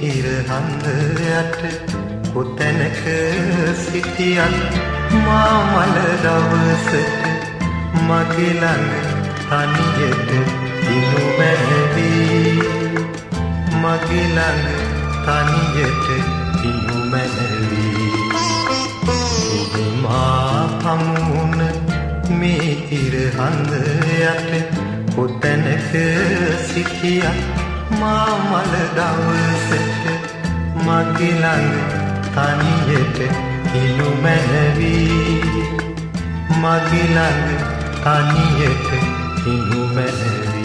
ඉර හඳ යට කොතැනක සිටියත් මා මල දවසට මගේ ළඟ තනියට දිනු මැනවි මගේ ළඟ තනියට දිනු මැනවි ඔබ මා හමුවුණ මේ ඉර හඳ යට කොතැනක සිටියත් මා මල දවසට මගේ ළඟ තනියට දිනු මැනවි මගේ ළඟ තනියට දිනු මැනවි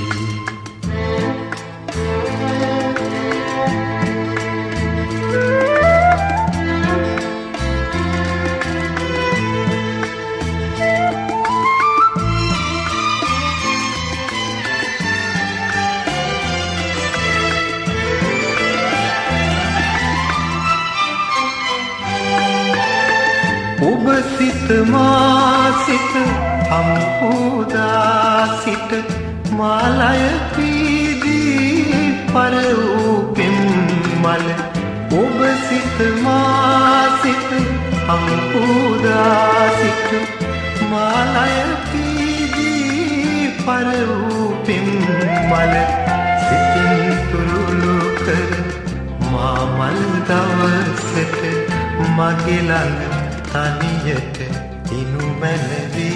ඔබ සිත මා සිත හම්පුදා සිට මාලය පීදී පර වූ පෙම්මල ඔබ සිත මා සිත හම්පුදා සිට මාලය පීදී පර වූ පෙම්මල සිතින් තුරුළු කර මා මල් දවසට මගේ ළඟ තනියට දිනු මැනවි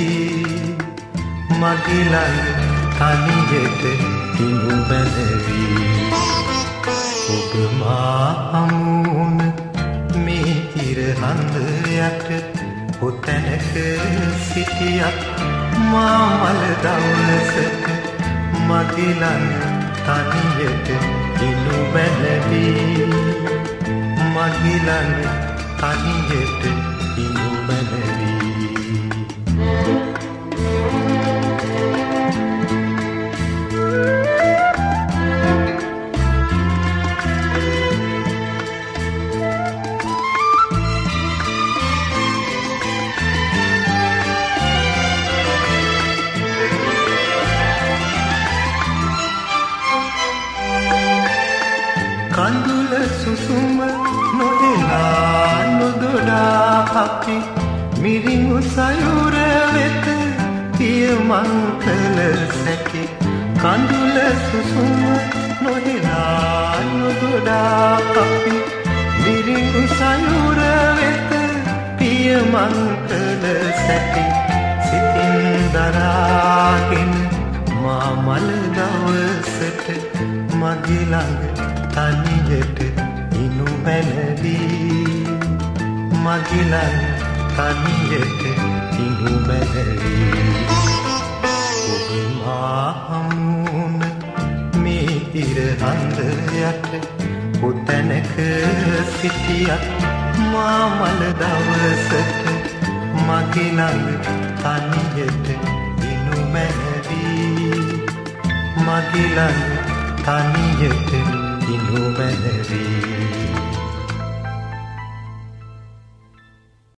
මගේ ළඟ තනියට දිනු මැනවි ඔබ මා හමුවුණ මේ ඉර හඳ යට කොතැනක සිටියත් මා මල දවසට මගේ ළඟ තනියට දිනු මැනවි මගේ ළඟ තනියට දිනු මැනවි කඳුල සුසුම නොදෙනා නොදොඩා අපි මිරිඟු සයුර වෙත පියමන් කළ සැකි කඳුල සුසුම නොදෙනා නොදොඩා අපි මිරිඟු සයුර වෙත පියමන් කළ සැකි සිතින් දරාගෙන මා මල දවසට මගේ ළඟ තනියට දිනු මැනවි මගේ ළඟ තනියට දිනු මැනවි ඔබ මා හමුවුණ මේ ඉර හඳ යට කොතැනක සිටියත් මා මල දවසට මගේ ළඟ තනියට දිනු මැනවි මගේ ළඟ තනියට දිනු මැනවි